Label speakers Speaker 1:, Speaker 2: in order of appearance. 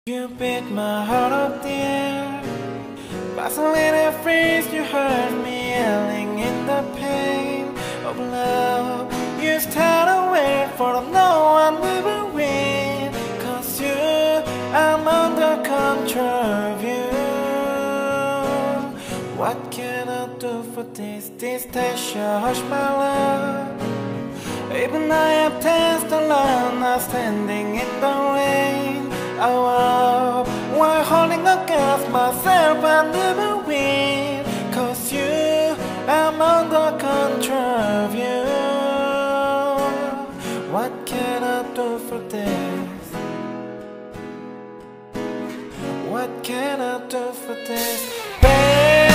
Speaker 1: You beat my heart up there, but so little phrase you hurt me, yelling in the pain of love. You stayed away for no one will win, 'cause I'm under control of you. What can I do for this? This station hush my love. Even I have tasted alone, I'm standing in the rain. Oh, while holding against myself, I never win, 'cause I'm under control of you. What can I do for this? What can I do for this, babe?